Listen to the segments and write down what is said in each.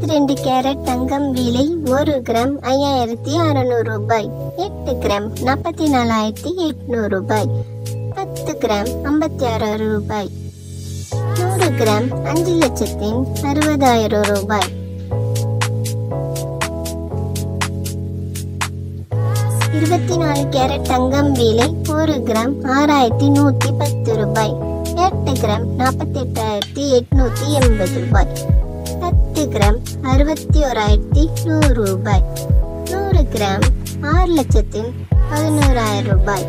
22 carrot தங்கம் விலை 1 gram 5600 ரூபாய். 8 gram 44,800 ரூபாய். 10 கிராம் 56,000 ரூபாய். 100 கிராம் 5,60,000 ரூபாய். 24 கேரட் தங்கம் விலை 1 கிராம் 6,110 ரூபாய். 8 கிராம் 48,880 ரூபாய். 10 கிராம் 61,100 ரூபாய். 100 கிராம் 6,11,000 ரூபாய்.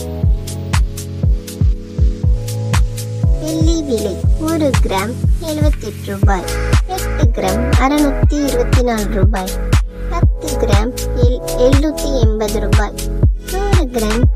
வெள்ளி விலை 1 கிராம் 78 ரூபாய். 8 கிராம் 624 ரூபாய். 10 கிராம் 780 ரூபாய். 100 கிராம்